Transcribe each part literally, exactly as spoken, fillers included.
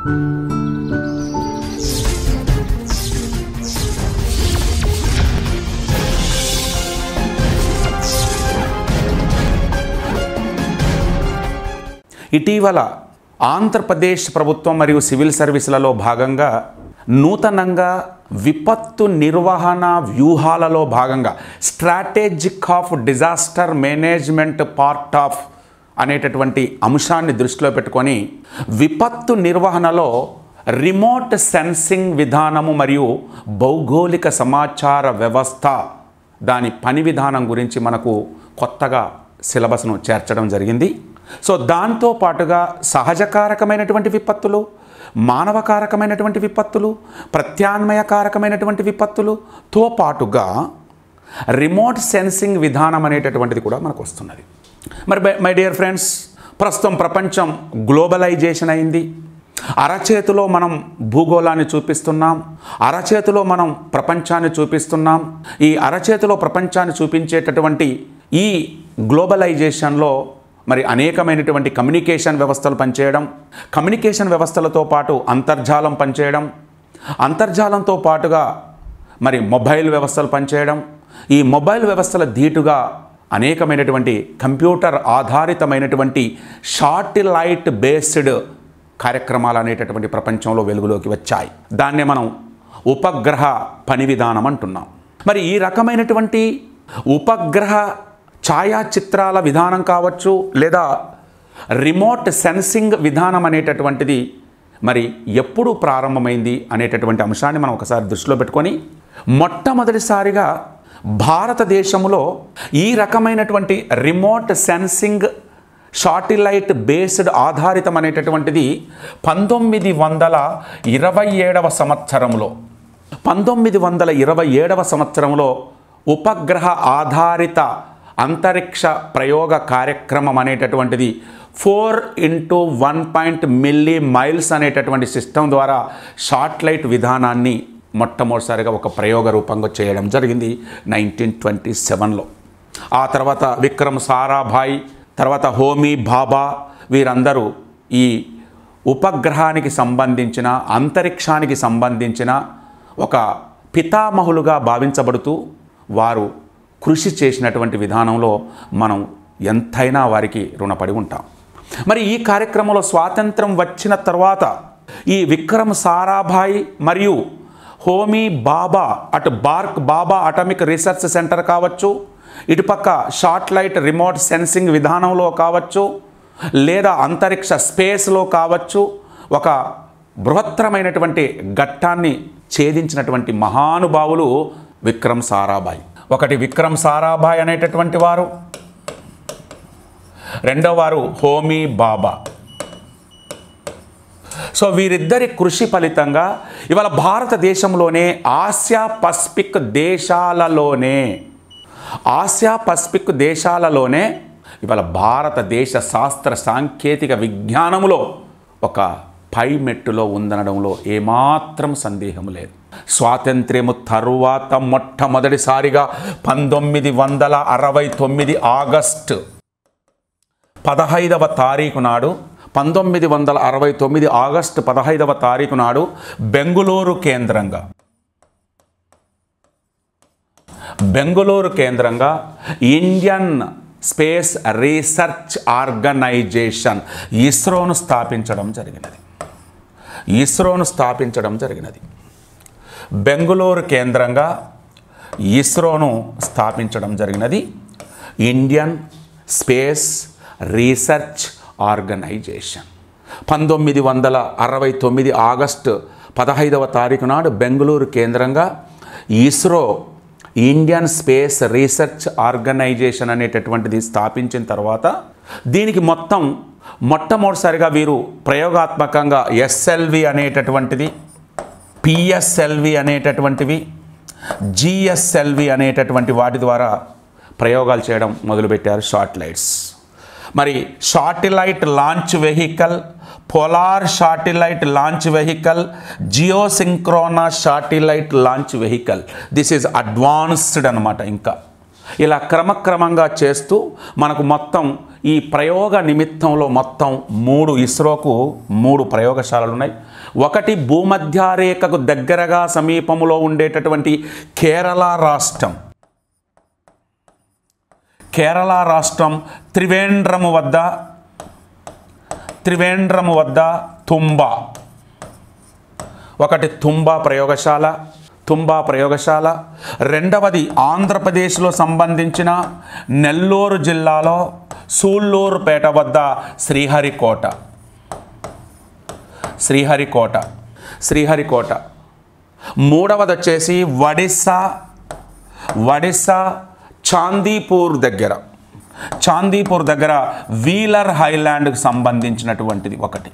ఇటీవల ఆంధ్రప్రదేశ్ ప్రభుత్వం మరియు సివిల్ సర్వీసులలో భాగంగా నూతనంగా విపత్తు నిర్వహణ వ్యూహాలలో భాగంగా strategic of disaster management part of అనేటటువంటి అంశాన్ని దృష్టిలో పెట్టుకొని విపత్తు నిర్వహణలో రిమోట్ సెన్సింగ్ విధానము మరియు భౌగోళిక సమాచార వ్యవస్థ దాని పని విధానం గురించి మనకు కొత్తగా సిలబస్ను చేర్చడం జరిగింది. సో దాంతో పాటుగా సహజకారకమైనటువంటి విపత్తులు, మానవకారకమైనటువంటి విపత్తులు, ప్రత్యామ్నాయకారకమైనటువంటి విపత్తులుతో పాటుగా రిమోట్ సెన్సింగ్ విధానం అనేటటువంటిది కూడా మనకు వస్తున్నది. మరి మై డియర్ ఫ్రెండ్స్, ప్రస్తుతం ప్రపంచం గ్లోబలైజేషన్ అయింది. అరచేతిలో మనం భూగోళాన్ని చూపిస్తున్నాం, అరచేతిలో మనం ప్రపంచాన్ని చూపిస్తున్నాం. ఈ అరచేతిలో ప్రపంచాన్ని చూపించేటటువంటి ఈ గ్లోబలైజేషన్లో మరి అనేకమైనటువంటి కమ్యూనికేషన్ వ్యవస్థలు పనిచేయడం, కమ్యూనికేషన్ వ్యవస్థలతో పాటు అంతర్జాలం పనిచేయడం, అంతర్జాలంతో పాటుగా మరి మొబైల్ వ్యవస్థలు పనిచేయడం, ఈ మొబైల్ వ్యవస్థల ధీటుగా అనేకమైనటువంటి కంప్యూటర్ ఆధారితమైనటువంటి శాటిలైట్ బేస్డ్ కార్యక్రమాలు అనేటటువంటి ప్రపంచంలో వెలుగులోకి వచ్చాయి. దాన్నే మనం ఉపగ్రహ పని విధానం అంటున్నాం. మరి ఈ రకమైనటువంటి ఉపగ్రహ ఛాయాచిత్రాల విధానం కావచ్చు, లేదా రిమోట్ సెన్సింగ్ విధానం అనేటటువంటిది మరి ఎప్పుడు ప్రారంభమైంది అనేటటువంటి అంశాన్ని మనం ఒకసారి దృష్టిలో పెట్టుకొని, మొట్టమొదటిసారిగా భారతదేశంలో ఈ రకమైనటువంటి రిమోట్ సెన్సింగ్ శాటిలైట్ బేస్డ్ ఆధారితం అనేటటువంటిది పంతొమ్మిది వందల ఇరవై ఏడవ సంవత్సరంలో పంతొమ్మిది వందల ఇరవై ఏడవ సంవత్సరంలో ఉపగ్రహ ఆధారిత అంతరిక్ష ప్రయోగ కార్యక్రమం అనేటటువంటిది four into one point milli miles అనేటటువంటి సిస్టమ్ ద్వారా శాటిలైట్ విధానాన్ని మొట్టమొదటిసారిగా ఒక ప్రయోగ రూపంగా చేయడం జరిగింది నైన్టీన్ ట్వంటీ సెవెన్లో. ఆ తర్వాత విక్రమ్ సారాభాయ్, తర్వాత హోమీ భాబా, వీరందరూ ఈ ఉపగ్రహానికి సంబంధించిన అంతరిక్షానికి సంబంధించిన ఒక పితామహులుగా భావించబడుతూ వారు కృషి చేసినటువంటి విధానంలో మనం ఎంతైనా వారికి రుణపడి ఉంటాం. మరి ఈ కార్యక్రమంలో స్వాతంత్రం వచ్చిన తర్వాత ఈ విక్రమ్ సారాభాయ్ మరియు హోమీ భాబా, అటు BARC Bhabha atomic research centre కావచ్చు, ఇటుపక్క శాటిలైట్ రిమోట్ సెన్సింగ్ విధానంలో కావచ్చు, లేదా అంతరిక్ష స్పేస్లో కావచ్చు, ఒక బృహత్తరమైనటువంటి ఘట్టాన్ని ఛేదించినటువంటి మహానుభావులు విక్రమ్ సారాభాయ్. ఒకటి విక్రమ్ సారాభాయ్ అనేటటువంటి వారు, రెండో వారు హోమీ భాబా. సో వీరిద్దరి కృషి ఫలితంగా ఇవాళ భారతదేశంలోనే ఆసియా పసిఫిక్ దేశాలలోనే ఆసియా పసిఫిక్ దేశాలలోనే ఇవాళ భారతదేశ శాస్త్ర సాంకేతిక విజ్ఞానములో ఒక పై మెట్టులో ఉందనడంలో ఏమాత్రం సందేహం లేదు. స్వాతంత్ర్యము తరువాత మొట్టమొదటిసారిగా పంతొమ్మిది వందల అరవై తొమ్మిది ఆగస్టు పదహైదవ తారీఖు నాడు పంతొమ్మిది వందల అరవై తొమ్మిది ఆగస్టు పదహైదవ తారీఖు నాడు బెంగుళూరు కేంద్రంగా బెంగుళూరు కేంద్రంగా ఇండియన్ స్పేస్ రీసెర్చ్ ఆర్గనైజేషన్ ఇస్రోను స్థాపించడం జరిగినది. ఇస్రోను స్థాపించడం జరిగినది బెంగుళూరు కేంద్రంగా ఇస్రోను స్థాపించడం జరిగినది ఇండియన్ స్పేస్ రీసెర్చ్ ఆర్గనైజేషన్. పంతొమ్మిది వందల అరవై తొమ్మిది ఆగస్టు పదహైదవ తారీఖు నాడు బెంగుళూరు కేంద్రంగా ISRO Indian Space Research Organisation అనేటటువంటిది స్థాపించిన తర్వాత దీనికి మొత్తం మొట్టమొదటిసారిగా వీరు ప్రయోగాత్మకంగా ఎస్ఎల్వి అనేటటువంటిది, పిఎస్ఎల్వి అనేటటువంటివి, జిఎస్ఎల్వి అనేటటువంటి వాటి ద్వారా ప్రయోగాలు చేయడం మొదలుపెట్టారు శాటిలైట్స్. మరి satellite launch vehicle, polar satellite launch vehicle, geosynchronous satellite launch vehicle, this is advanced అనమాట. ఇంకా ఇలా క్రమక్రమంగా చేస్తూ మనకు మొత్తం ఈ ప్రయోగ నిమిత్తంలో మొత్తం మూడు ఇస్రోకు మూడు ప్రయోగశాలలు ఉన్నాయి. ఒకటి భూమధ్యరేఖకు దగ్గరగా సమీపంలో ఉండేటటువంటి కేరళ రాష్ట్రం కేరళ రాష్ట్రం త్రివేంద్రము వద్ద త్రివేంద్రము వద్ద తుంబా ఒకటి తుంబా ప్రయోగశాల తుంబా ప్రయోగశాల రెండవది ఆంధ్రప్రదేశ్లో సంబంధించిన నెల్లూరు జిల్లాలో సూళ్ళూరుపేట వద్ద శ్రీహరికోట శ్రీహరికోట శ్రీహరికోట మూడవది వచ్చేసి ఒడిస్సా ఒడిస్సా చాందీపూర్ దగ్గర చాందీపూర్ దగ్గర వీలర్ హైలాండ్కి సంబంధించినటువంటిది ఒకటి.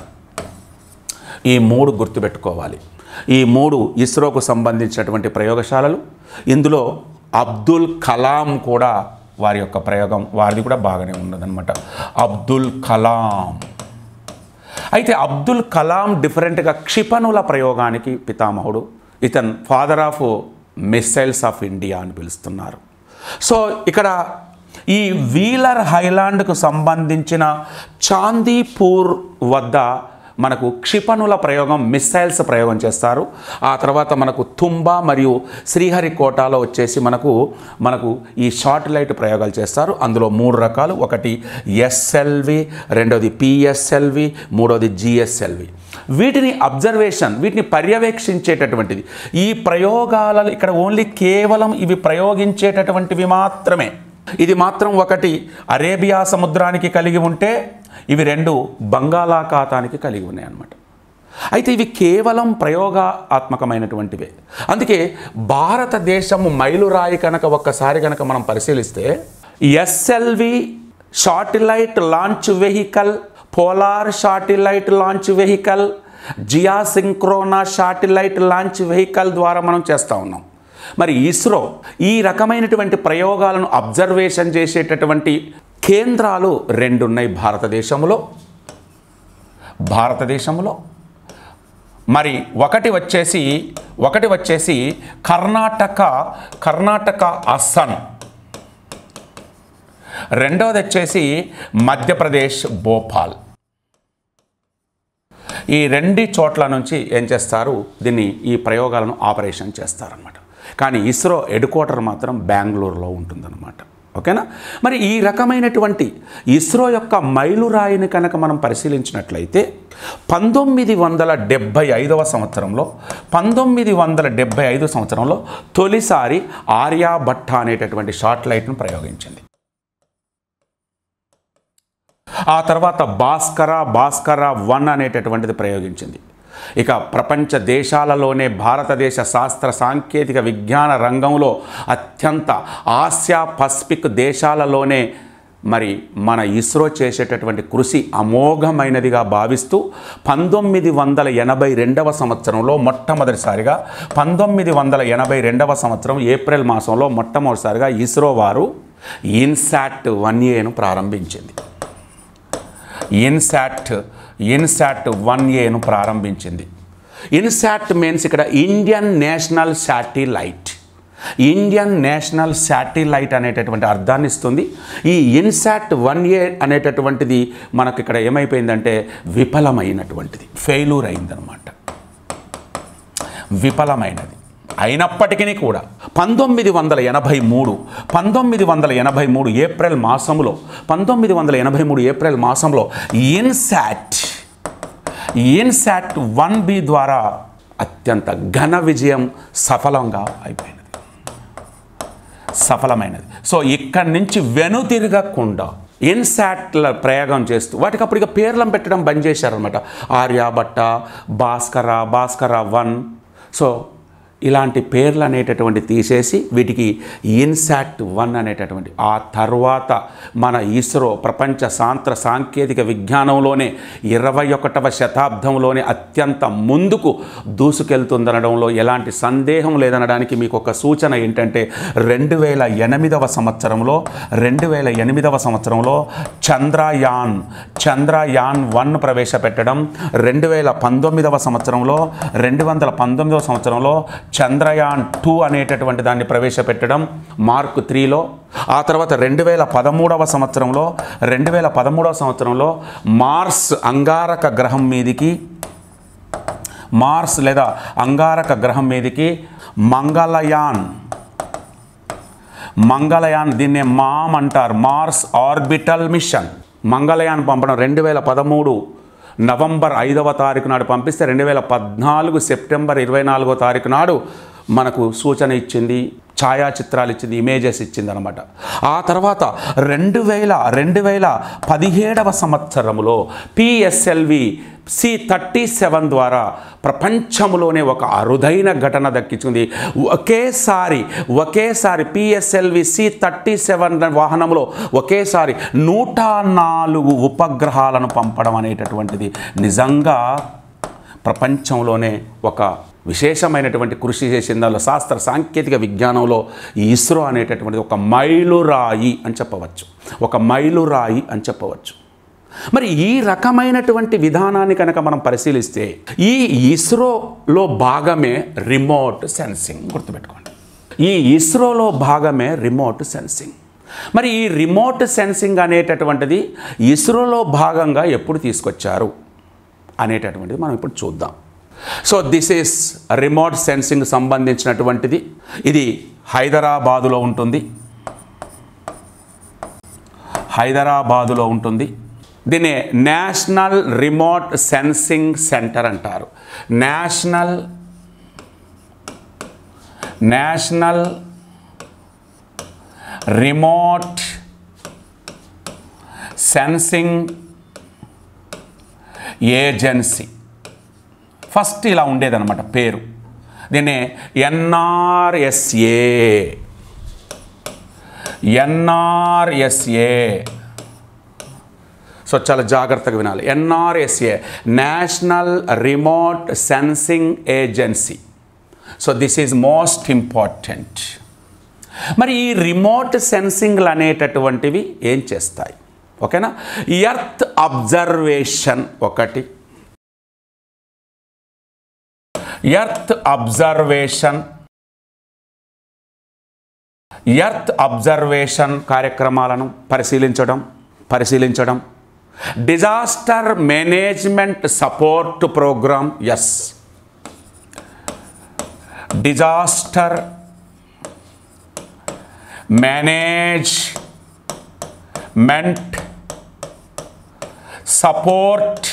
ఈ మూడు గుర్తుపెట్టుకోవాలి. ఈ మూడు ఇస్రోకు సంబంధించినటువంటి ప్రయోగశాలలు. ఇందులో అబ్దుల్ కలాం కూడా వారి యొక్క ప్రయోగం వారిది కూడా బాగానే ఉన్నదన్నమాట. అబ్దుల్ కలాం అయితే అబ్దుల్ కలాం డిఫరెంట్గా క్షిపణుల ప్రయోగానికి పితామహుడు. ఇతను father of missiles of India అని పిలుస్తున్నారు. సో ఇక్కడ ఈ వీలర్ హైలాండ్కు సంబంధించిన చాందీపూర్ వద్ద మనకు క్షిపణుల ప్రయోగం మిసైల్స్ ప్రయోగం చేస్తారు. ఆ తర్వాత మనకు తుంబా మరియు శ్రీహరికోటలో వచ్చేసి మనకు మనకు ఈ శాటిలైట్ ప్రయోగాలు చేస్తారు. అందులో మూడు రకాలు. ఒకటి ఎస్ఎల్వి, రెండోది పిఎస్ఎల్వి, మూడోది జిఎస్ఎల్వి. వీటిని అబ్జర్వేషన్ వీటిని పర్యవేక్షించేటటువంటిది. ఈ ప్రయోగాలలో ఇక్కడ ఓన్లీ కేవలం ఇవి ప్రయోగించేటటువంటివి మాత్రమే. ఇది మాత్రం ఒకటి అరేబియా సముద్రానికి కలిగి ఉంటే ఇవి రెండు బంగాళాఖాతానికి కలిగి ఉన్నాయి అన్నమాట. అయితే ఇవి కేవలం ప్రయోగాత్మకమైనటువంటివే. అందుకే భారతదేశము మైలురాయి కనుక ఒక్కసారి కనుక మనం పరిశీలిస్తే SLV satellite launch vehicle, polar satellite launch vehicle, geosynchronous satellite launch vehicle ద్వారా మనం చేస్తూ ఉన్నాం. మరి ఇస్రో ఈ రకమైనటువంటి ప్రయోగాలను అబ్జర్వేషన్ చేసేటటువంటి కేంద్రాలు రెండు ఉన్నాయి భారతదేశంలో భారతదేశంలో మరి ఒకటి వచ్చేసి ఒకటి వచ్చేసి కర్ణాటక కర్ణాటక అస్సాం, రెండవది వచ్చేసి మధ్యప్రదేశ్ భోపాల్. ఈ రెండు చోట్ల నుంచి ఏం చేస్తారు, దీన్ని ఈ ప్రయోగాలను ఆపరేషన్ చేస్తారన్నమాట. కానీ ఇస్రో హెడ్ క్వార్టర్ మాత్రం బెంగళూరులో ఉంటుందన్నమాట. ఓకేనా. మరి ఈ రకమైనటువంటి ఇస్రో యొక్క మైలురాయిని కనుక మనం పరిశీలించినట్లయితే పంతొమ్మిది వందల డెబ్భై ఐదవ సంవత్సరంలో పంతొమ్మిది వందల డెబ్భై ఐదు సంవత్సరంలో తొలిసారి ఆర్యాభట్ట అనేటటువంటి శాటిలైట్ను ప్రయోగించింది. ఆ తర్వాత భాస్కర భాస్కర వన్ అనేటటువంటిది ప్రయోగించింది. ఇక ప్రపంచ దేశాలలోనే భారతదేశ శాస్త్ర సాంకేతిక విజ్ఞాన రంగంలో అత్యంత ఆసియా పసిఫిక్ దేశాలలోనే మరి మన ఇస్రో చేసేటటువంటి కృషి అమోఘమైనదిగా భావిస్తూ పంతొమ్మిది వందల ఎనభై రెండవ సంవత్సరంలో మొట్టమొదటిసారిగా పంతొమ్మిది వందల ఎనభై రెండవ సంవత్సరం ఏప్రిల్ మాసంలో మొట్టమొదటిసారిగా ఇస్రో వారు ఇన్సాట్ వన్ ఏను ప్రారంభించింది. ఇన్సాట్ ఇన్సాట్ వన్ ఏను ప్రారంభించింది. ఇన్సాట్ మీన్స్ ఇక్కడ Indian National Satellite Indian National Satellite అనేటటువంటి అర్థాన్ని ఇస్తుంది. ఈ ఇన్సాట్ వన్ ఏ అనేటటువంటిది మనకు ఇక్కడ ఏమైపోయిందంటే విఫలమైనటువంటిది, ఫెయిల్యూర్ అయిందనమాట, విఫలమైనది. అయినప్పటికీ కూడా పంతొమ్మిది వందల ఎనభై మూడు పంతొమ్మిది వందల ఎనభై మూడు ఏప్రిల్ మాసంలో పంతొమ్మిది వందల ఎనభై మూడు ఏప్రిల్ మాసంలో ఇన్సాట్ ఇన్సాట్ వన్ బి ద్వారా అత్యంత ఘన విజయం సఫలంగా అయిపోయినది సఫలమైనది సో ఇక్కడి నుంచి వెనుతిరగకుండా ఇన్సాట్ల ప్రయోగం చేస్తూ వాటికి అప్పటికి పేర్లను పెట్టడం బంద్ చేశారనమాట. ఆర్యాభట్ట, భాస్కర, భాస్కర వన్. సో ఇలాంటి పేర్లు అనేటటువంటి తీసేసి వీటికి ఇన్సాట్ వన్ అనేటటువంటి ఆ తర్వాత మన ఇస్రో ప్రపంచ శాస్త్ర సాంకేతిక విజ్ఞానంలోనే ఇరవై ఒకటవ శతాబ్దంలోనే అత్యంత ముందుకు దూసుకెళ్తుందనడంలో ఎలాంటి సందేహం లేదనడానికి మీకు ఒక సూచన ఏంటంటే రెండు వేల ఎనిమిదవ సంవత్సరంలో రెండు వేల ఎనిమిదవ సంవత్సరంలో చంద్రయాన్ చంద్రయాన్ వన్ ప్రవేశపెట్టడం, రెండు వేల పంతొమ్మిదవ సంవత్సరంలో రెండు వందల పంతొమ్మిదవ సంవత్సరంలో చంద్రయాన్ టూ అనేటటువంటి దాన్ని ప్రవేశపెట్టడం మార్క్ త్రీలో. ఆ తర్వాత రెండు వేల పదమూడవ సంవత్సరంలో రెండు వేల పదమూడవ సంవత్సరంలో మార్స్ అంగారక గ్రహం మీదికి మార్స్ లేదా అంగారక గ్రహం మీదికి మంగళయాన్ మంగళయాన్ దీన్నే మామ్ అంటారు, మార్స్ ఆర్బిటల్ మిషన్. మంగళయాన్ పంపడం రెండు వేల పదమూడు నవంబర్ ఐదవ తారీఖు నాడు పంపిస్తే రెండు వేల పద్నాలుగు సెప్టెంబర్ ఇరవై నాలుగో తారీఖు నాడు మనకు సూచన ఇచ్చింది, ఛాయాచిత్రాలు ఇచ్చింది, ఇమేజెస్ ఇచ్చింది అనమాట. ఆ తర్వాత రెండు వేల రెండు వేల పదిహేడవ సంవత్సరంలో పిఎస్ఎల్వి సి థర్టీ సెవెన్ ద్వారా ప్రపంచంలోనే ఒక అరుదైన ఘటన దక్కించుకుంది. ఒకేసారి ఒకేసారి పిఎస్ఎల్వి సి థర్టీ సెవెన్ వాహనంలో ఒకేసారి నూట నాలుగు ఉపగ్రహాలను పంపడం అనేటటువంటిది నిజంగా ప్రపంచంలోనే ఒక విశేషమైనటువంటి కృషి చేసిన దానిలో శాస్త్ర సాంకేతిక విజ్ఞానంలో ఇస్రో అనేటటువంటిది ఒక మైలురాయి అని చెప్పవచ్చు, ఒక మైలురాయి అని చెప్పవచ్చు. మరి ఈ రకమైనటువంటి విధానాన్ని కనుక మనం పరిశీలిస్తే ఈ ఇస్రోలో భాగమే రిమోట్ సెన్సింగ్. గుర్తుపెట్టుకోండి, ఈ ఇస్రోలో భాగమే రిమోట్ సెన్సింగ్. మరి ఈ రిమోట్ సెన్సింగ్ అనేటటువంటిది ఇస్రోలో భాగంగా ఎప్పుడు తీసుకొచ్చారు అనేటటువంటిది మనం ఇప్పుడు చూద్దాం. So this is remote sensing సంబంధించినటువంటిది. ఇది హైదరాబాదులో ఉంటుంది, హైదరాబాదులో ఉంటుంది. దీన్ని నేషనల్ రిమోట్ సెన్సింగ్ సెంటర్ అంటారు. National National Remote Sensing Agency. First ఇలా ఉండేదన్నమాట పేరు. దీన్ని ఎన్ఆర్ఎస్ఏ ఎన్ఆర్ఎస్ఏ సో చాలా జాగ్రత్తగా వినాలి. NRSA National Remote Sensing Agency. So this is most important. మరి ఈ రిమోట్ సెన్సింగ్లు అనేటటువంటివి ఏం చేస్తాయి? ఓకేనా, ఎర్త్ అబ్జర్వేషన్ ఒకటి, ఎర్త్ అబ్జర్వేషన్ ఎర్త్ అబ్జర్వేషన్ కార్యక్రమాలను పరిశీలించడం పరిశీలించడం disaster management support programme. Yes, disaster management support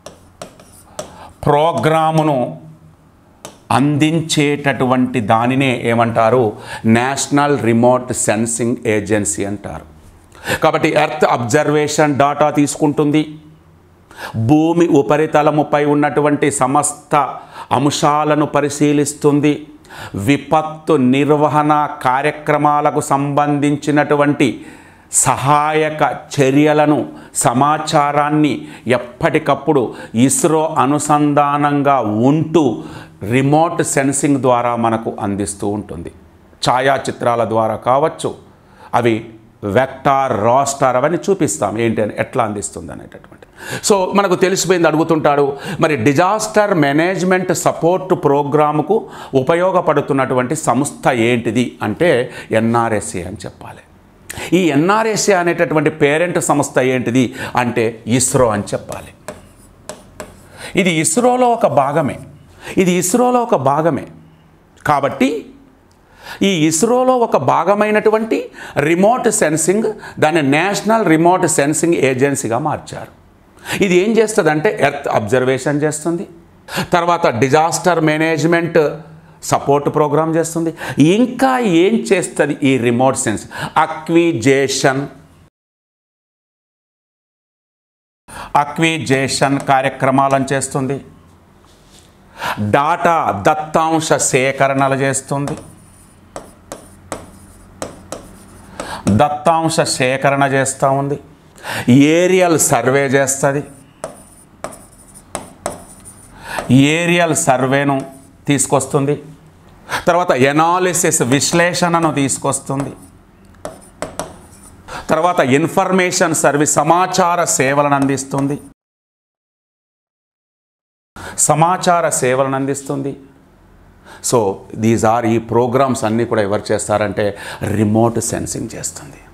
ప్రోగ్రామును అందించేటటువంటి దానినే ఏమంటారు? నేషనల్ రిమోట్ సెన్సింగ్ ఏజెన్సీ అంటారు. కాబట్టి ఎర్త్ అబ్జర్వేషన్ డాటా తీసుకుంటుంది, భూమి ఉపరితలముపై ఉన్నటువంటి సమస్త అంశాలను పరిశీలిస్తుంది, విపత్తు నిర్వహణ కార్యక్రమాలకు సంబంధించినటువంటి సహాయక చర్యలను సమాచారాన్ని ఎప్పటికప్పుడు ఇస్రో అనుసంధానంగా ఉంటూ రిమోట్ సెన్సింగ్ ద్వారా మనకు అందిస్తూ ఉంటుంది. ఛాయాచిత్రాల ద్వారా కావచ్చు, అవి వెక్టార్ రాస్టార్ అవన్నీ చూపిస్తాం ఏంటి అని, ఎట్లా అందిస్తుంది అనేటటువంటి. సో మనకు తెలిసిపోయింది. అడుగుతుంటాడు, మరి డిజాస్టర్ మేనేజ్మెంట్ సపోర్ట్ ప్రోగ్రాముకు ఉపయోగపడుతున్నటువంటి సంస్థ ఏంటిది అంటే ఎన్ఆర్ఎస్ఏ అని చెప్పాలి. ఈ ఎన్ఆర్ఎస్ఏ అనేటటువంటి పేరెంట్ సంస్థ ఏంటిది అంటే ఇస్రో అని చెప్పాలి. ఇది ఇస్రోలో ఒక భాగమే ఇది ఇస్రోలో ఒక భాగమే కాబట్టి ఈ ఇస్రోలో ఒక భాగమైనటువంటి రిమోట్ సెన్సింగ్ దాన్ని నేషనల్ రిమోట్ సెన్సింగ్ ఏజెన్సీగా మార్చారు. ఇది ఏం చేస్తుందంటే ఎర్త్ అబ్జర్వేషన్ చేస్తుంది, తర్వాత డిజాస్టర్ మేనేజ్మెంట్ సపోర్ట్ ప్రోగ్రామ్ చేస్తుంది. ఇంకా ఏం చేస్తుంది ఈ రిమోట్ సెన్స్? అక్విజేషన్ అక్విజేషన్ కార్యక్రమాలను చేస్తుంది, డాటా దత్తాంశ సేకరణలు చేస్తుంది, దత్తాంశ సేకరణ చేస్తూ ఉంది, ఏరియల్ సర్వే చేస్తుంది, ఏరియల్ సర్వేను తీసుకొస్తుంది, తర్వాత ఎనాలిసిస్ విశ్లేషణను తీసుకొస్తుంది, తర్వాత ఇన్ఫర్మేషన్ సర్వీస్ సమాచార సేవలను అందిస్తుంది సమాచార సేవలను అందిస్తుంది సో దీస్ ఆర్ ఈ ప్రోగ్రామ్స్ అన్నీ కూడా ఎవరు చేస్తారంటే రిమోట్ సెన్సింగ్ చేస్తుంది.